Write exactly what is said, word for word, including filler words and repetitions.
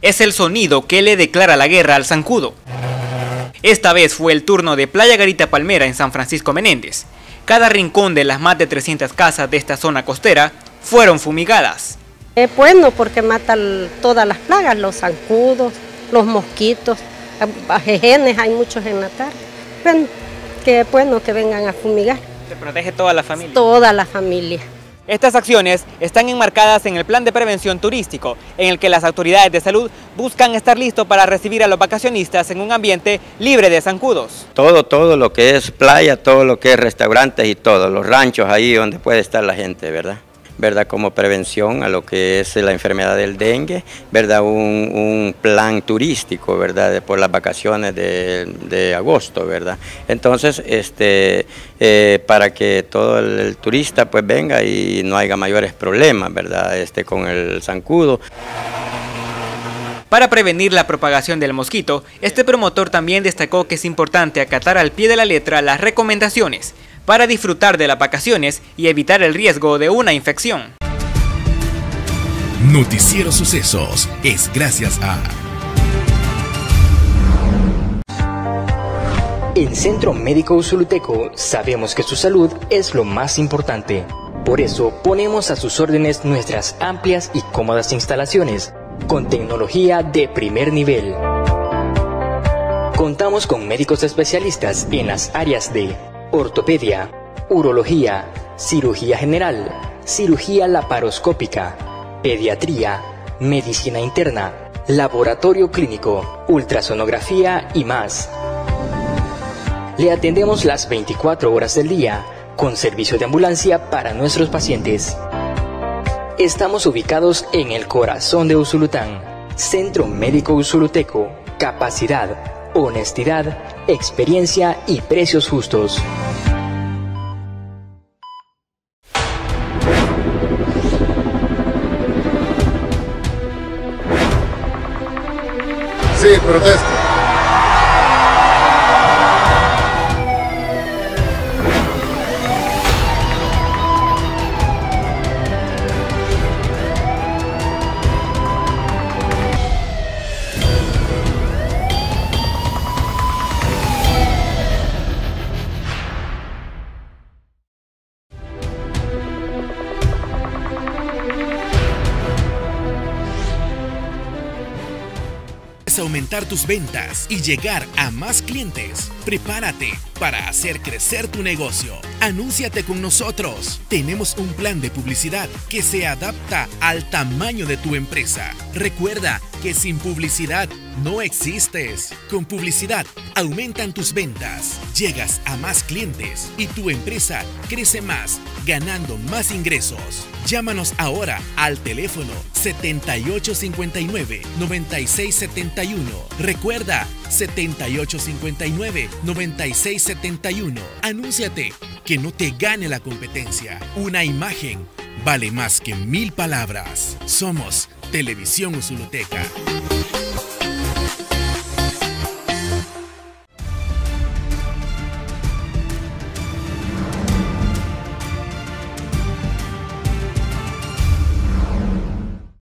es el sonido que le declara la guerra al zancudo. Esta vez fue el turno de Playa Garita Palmera en San Francisco Menéndez. Cada rincón de las más de trescientas casas de esta zona costera fueron fumigadas. Es bueno porque mata todas las plagas, los zancudos, los mosquitos, ajejenes, hay muchos en la tarde. Bueno, que es bueno que vengan a fumigar. ¿Se protege toda la familia? Toda la familia. Estas acciones están enmarcadas en el plan de prevención turístico, en el que las autoridades de salud buscan estar listos para recibir a los vacacionistas en un ambiente libre de zancudos. Todo, todo lo que es playa, todo lo que es restaurantes y todo, los ranchos ahí donde puede estar la gente, ¿verdad? ¿verdad? Como prevención a lo que es la enfermedad del dengue, ¿verdad? Un, un plan turístico, ¿verdad? De, por las vacaciones de, de agosto, ¿verdad? Entonces, este, eh, para que todo el, el turista pues venga y no haya mayores problemas, ¿verdad? Este, con el zancudo. Para prevenir la propagación del mosquito, este promotor también destacó que es importante acatar al pie de la letra las recomendaciones para disfrutar de las vacaciones y evitar el riesgo de una infección. Noticiero Sucesos es gracias a... En Centro Médico Usuluteco sabemos que su salud es lo más importante. Por eso ponemos a sus órdenes nuestras amplias y cómodas instalaciones con tecnología de primer nivel. Contamos con médicos especialistas en las áreas de ortopedia, urología, cirugía general, cirugía laparoscópica, pediatría, medicina interna, laboratorio clínico, ultrasonografía y más. Le atendemos las veinticuatro horas del día con servicio de ambulancia para nuestros pacientes. Estamos ubicados en el corazón de Usulután. Centro Médico Usuluteco. Capacidad, honestidad, experiencia y precios justos. Sí, protesto. Aumentar tus ventas y llegar a más clientes. Prepárate para hacer crecer tu negocio. Anúnciate con nosotros. Tenemos un plan de publicidad que se adapta al tamaño de tu empresa. Recuerda que sin publicidad no existes. Con publicidad aumentan tus ventas, llegas a más clientes y tu empresa crece más, ganando más ingresos. Llámanos ahora al teléfono setenta y ocho cincuenta y nueve, noventa y seis setenta y uno. Recuerda, setenta y ocho cincuenta y nueve, noventa y seis setenta y uno. Anúnciate, que no te gane la competencia. Una imagen vale más que mil palabras. Somos Televisión Usuluteca.